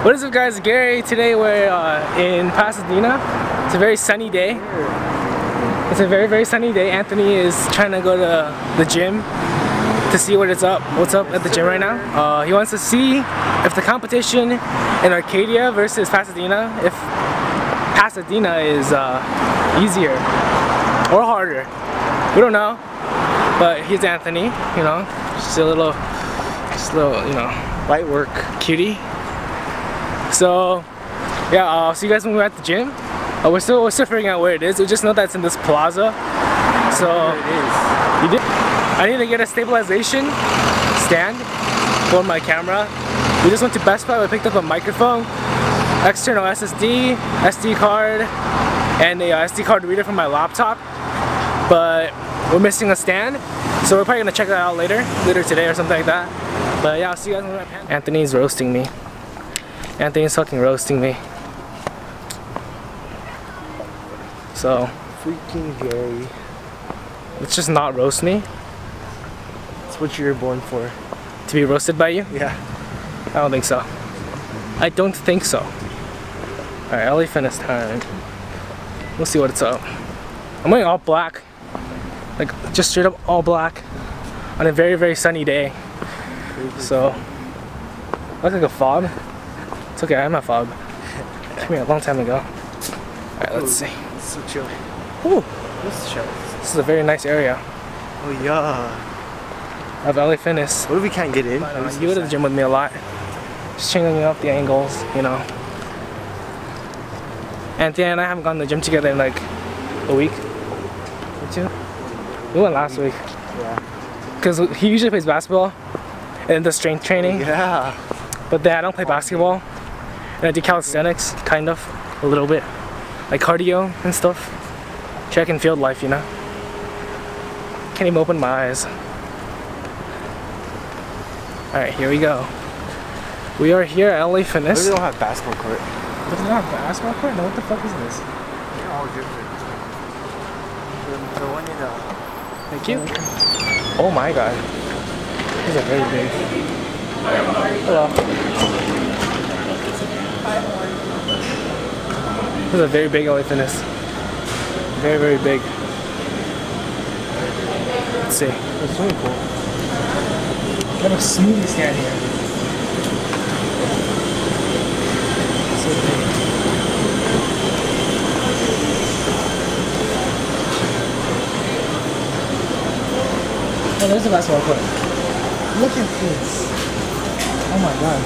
What is up, guys? Gary. Today we're in Pasadena. It's a very sunny day. It's a very sunny day. Anthony is trying to go to the gym to see what's up at the gym right now. He wants to see if the competition in Arcadia versus Pasadena, if Pasadena is easier or harder. We don't know, but he's Anthony, you know, just a little, you know, light work cutie. So yeah, I'll see you guys when we're at the gym. We're still figuring out where it is. We just know that it's in this plaza. So I need to get a stabilization stand for my camera. We just went to Best Buy. We picked up a microphone, external SSD, SD card, and a SD card reader for my laptop. But we're missing a stand, so we're probably gonna check that out later today or something like that. But yeah, I'll see you guys when we're at Panda. Anthony's roasting me. Anthony's fucking roasting me. So freaking Gary. Let's just not roast me. That's what you're born for. To be roasted by you? Yeah. I don't think so. I don't think so. Alright, LA Fitness time. We'll see what it's up. I'm wearing all black. Like, just straight up all black. On a very sunny day. So, I look like a fob. It's okay, I'm a fob. It took me a long time ago. Alright, let's see. It's so chill. Ooh. This is chill. This is a very nice area. Oh yeah. Of LA Fitness. What if we can't get in? You go to the gym with me a lot. Just changing up the angles, you know. Anthony and I haven't gone to the gym together in like a week or two. We went last week. Yeah. Because he usually plays basketball and does strength training. Yeah. But then I don't play basketball. And I do calisthenics, kind of, a little bit. Like cardio and stuff. Track and field life, you know. Can't even open my eyes. Alright, here we go. We are here at LA Fitness. They don't have basketball court. But they don't have basketball court? No, what the fuck is this? They're all different. The one in the... Thank you. Oh my god. These are very big. Hello. This is a very big LA Fitness. Very big. Let's see. It's really cool. We have a smoothie stand here. So big. Oh, there's a basketball court. Look at this. Oh my gosh.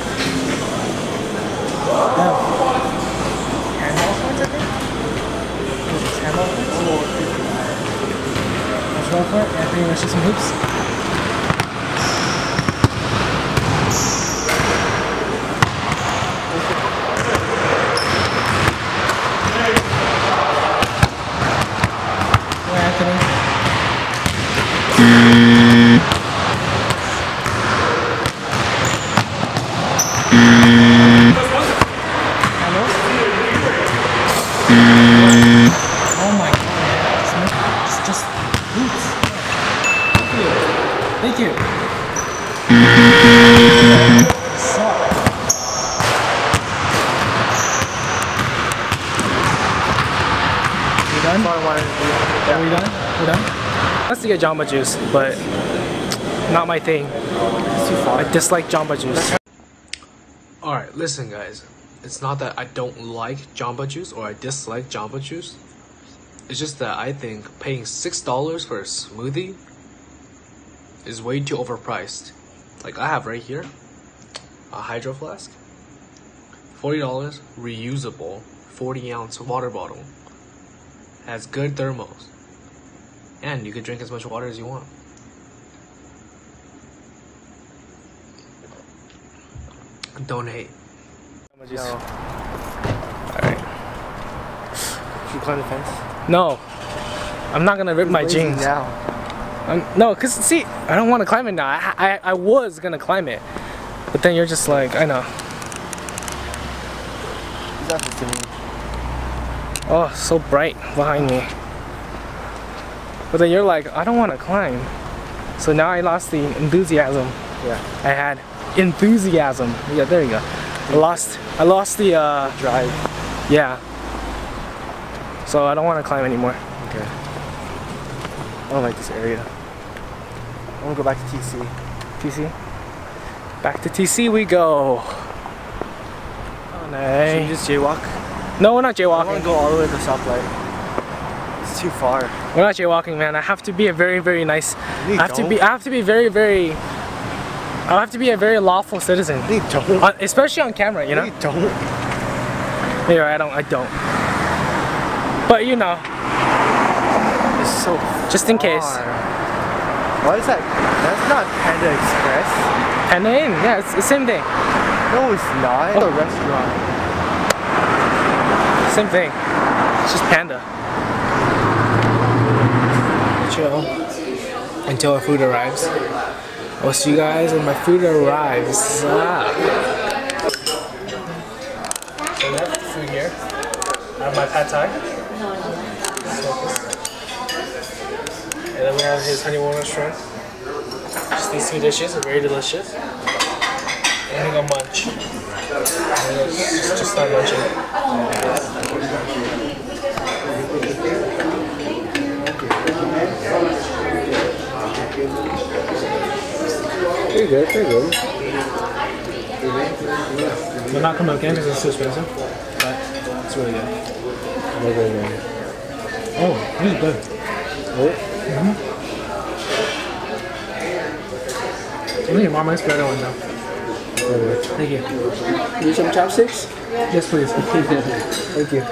Yeah. Handball courts, I think? What is this, handball courts? Basketball court? Anthony, wanna shoot some hoops? Oh my god, it's just boots. Thank you. Suck. We done? Are we done? We're done? Let's get Jamba Juice, but not my thing. It's too far. I dislike Jamba Juice. Alright, listen guys. It's not that I don't like Jamba Juice or I dislike Jamba Juice. It's just that I think paying $6 for a smoothie is way too overpriced. Like I have right here a hydro flask, $40, reusable, 40-ounce water bottle. Has good thermos, and you can drink as much water as you want. Don't hate. No. Alright. Should you climb the fence? No. I'm not gonna rip my jeans. Now. No, cause see, I don't want to climb it now. I was gonna climb it, but then you're just like, I know. He's not listening. Oh, so bright behind me. But then you're like, I don't want to climb. So now I lost the enthusiasm. Yeah. I had enthusiasm. Yeah, there you go. I lost the drive. yeah. So I don't want to climb anymore. Okay. I don't like this area. I want to go back to TC. TC. Back to TC we go. Oh, Should we no. just jaywalk? No, we're not I want jaywalking. to go all the way to the stoplight. It's too far. We're not jaywalking, man. I have to be a very, very nice. You I have to be very, very. I have to be a very lawful citizen. You don't. Especially on camera, you know. You don't. Yeah, I don't. But you know, It's so just in case. far. What is that? That's not Panda Express. Panda Inn, yeah, it's the same thing. No, it's not. It's a restaurant. Same thing. It's just Panda. Chill until our food arrives. I'll see you guys when my food arrives. So we have food here. I have my pad thai. And then we have his honey Wondershare. Just these two dishes are very delicious. And we go munch. And just start munching. Pretty good, pretty good. We'll not come again because it's too expensive. But it's really good. Oh, this is good. I think your mom makes better one though. Thank you. Need some chopsticks? Yes, please. Thank you.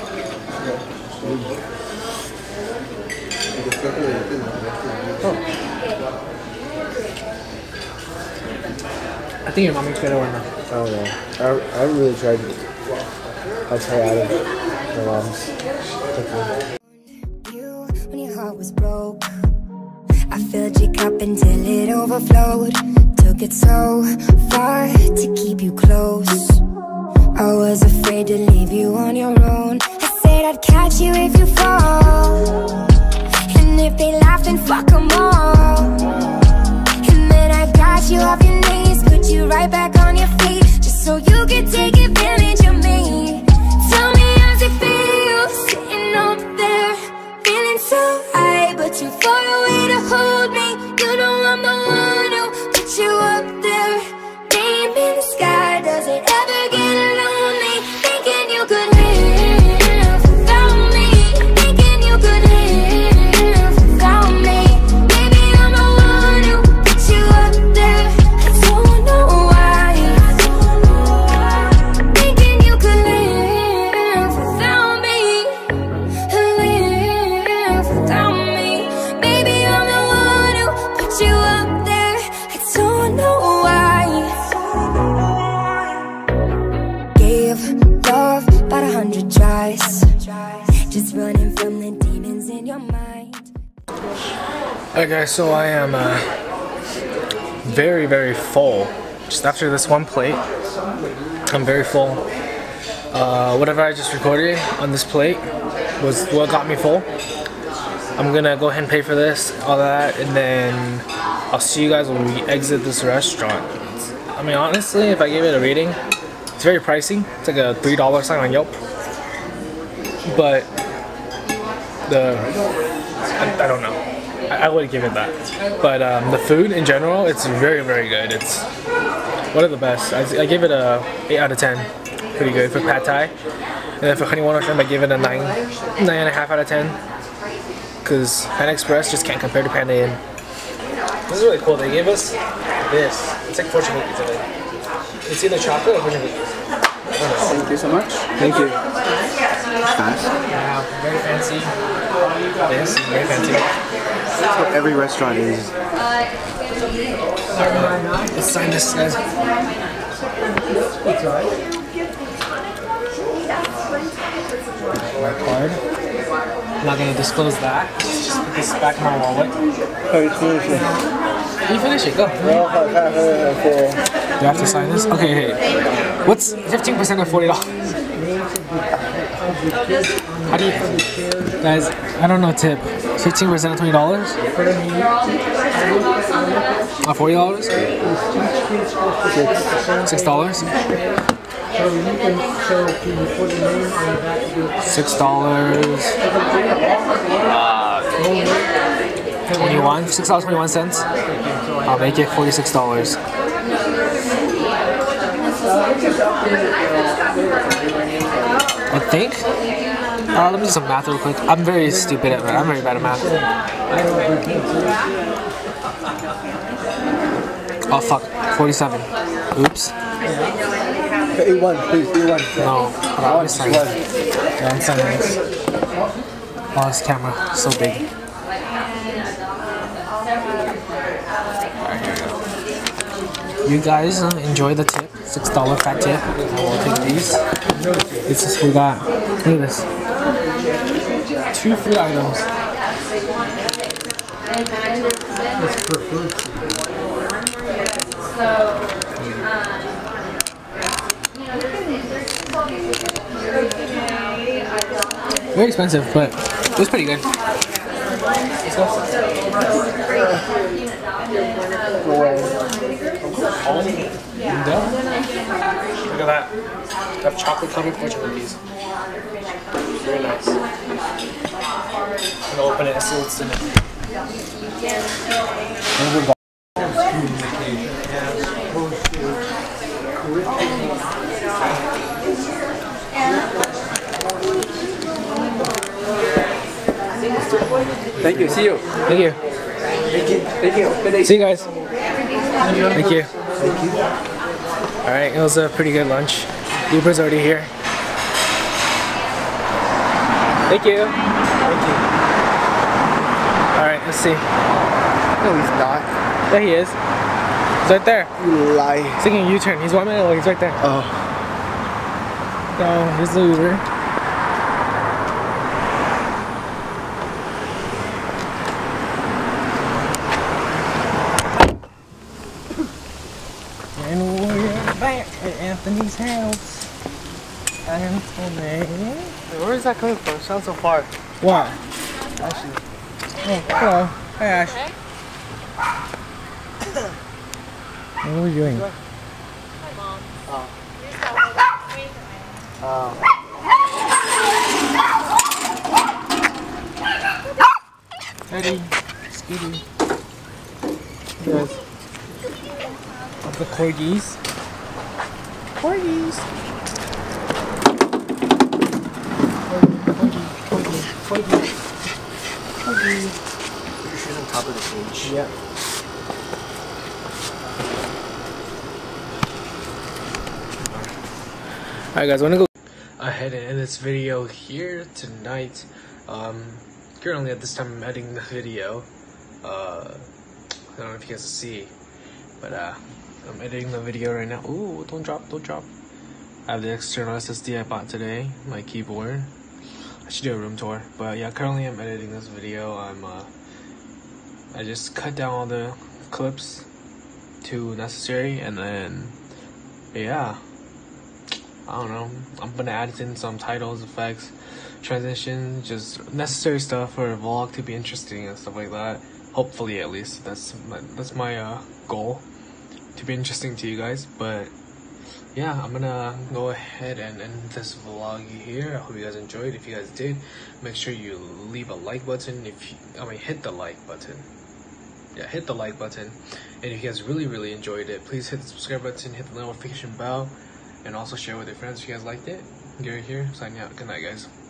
I think your mom makes better one though. I don't know. I haven't really tried I'll try out of my mom's cooking. When your heart was broke, I filled your cup until it overflowed. Took it so far to keep you close. I was afraid to leave you on your own. I said I'd catch you if you fall, and if they laugh then fuck them all. And then I got you off your knees, put you right back on your feet, just so you could take advantage of me. Tell me how's it feel, sitting up there, feeling so high, but too far away to hold me. You know I'm the one who put you up there, name in the sky. Does it ever get lonely, thinking you could live without me, thinking you could live without me? Maybe I'm the one who put you up there, I don't know why, thinking you could live without me, live without me. Maybe I'm the one who put you up there, I don't know why. Gave love about 100 tries, just running from the demons in your mind. Alright guys, so I am very, very full. Just after this one plate, I'm very full. Whatever I just recorded on this plate was what got me full. I'm gonna go ahead and pay for this, all that, and then I'll see you guys when we exit this restaurant. I mean, honestly, if I gave it a rating, it's very pricey. It's like a $3 sign on Yelp. But I don't know. I would give it that. But the food in general, it's very, very good. It's one of the best. I give it a 8 out of 10. Pretty good for pad thai. And then for honey Wondershare, I give it a 9.5 out of 10. Because Panda Express just can't compare to Panda Inn. This is really cool. They gave us this. It's like fortune cookies in it. It's either chocolate or fortune cookies. Thank you so much. Thank you. Nice. Yeah, very fancy. This is very fancy. That's what every restaurant is. Alright, let's sign this, guys. My card. I'm not gonna disclose that. Just put this back in my wallet. You finish it, go. Do I have to sign this? Okay, hey. What's 15% of $40? How do you... Guys, I don't know tip. 15% of $20? $40? $6? So you can put the name on the back of your $6. 21. $6.21. I'll make it $46. I think. Let me do some math real quick. I'm very stupid at math. I'm very bad at math. Oh fuck. 47. Oops. 81, please, 81. No. Hold on, I'm signing. Yeah, I'm signing this. Oh, this camera is so big. Alright, here we go. You guys enjoy the tip. $6 fat tip. I will take these. This is what we got. Look at this. 2 food items. It's for food. Very expensive, but it was pretty good. Look at that. They have chocolate covered fortune cookies. Very nice. I'm gonna open it and see what's in it. Thank you, see you. Thank you. Thank you. See you guys. Thank you. Alright, it was a pretty good lunch. Uber's already here. Thank you. Thank you. Alright, let's see. No, he's not. There he is. He's right there. You lie. He's taking a U-turn. He's 1 minute away. He's right there. Oh. So, here's the Uber. And we're back at Anthony's house. Anthony. Where is that coming from? It sounds so far. What? Ashley. Oh, hello. Hey, Ash. What are we doing? Hi, Mom. Oh. Teddy. Scooty. Yes. Of the corgis. Corgis. Corgi. She's on top of the cage. Yeah. Alright guys, I wanna go ahead and end this video here tonight. Currently at this time I'm editing the video. I don't know if you guys can see, but I'm editing the video right now. Ooh, don't drop. I have the external SSD I bought today, my keyboard. I should do a room tour, but yeah, currently I'm editing this video. I just cut down all the clips to necessary, and then yeah, I don't know, I'm gonna add in some titles, effects, transitions, just necessary stuff for a vlog to be interesting and stuff like that. Hopefully, at least that's my goal, to be interesting to you guys. But yeah, I'm gonna go ahead and end this vlog here. I hope you guys enjoyed. If you guys did, make sure you leave a like button. Hit the like button. Yeah, hit the like button. And if you guys really enjoyed it, please hit the subscribe button, hit the notification bell, and also share with your friends if you guys liked it. Gary here, signing out. Good night, guys.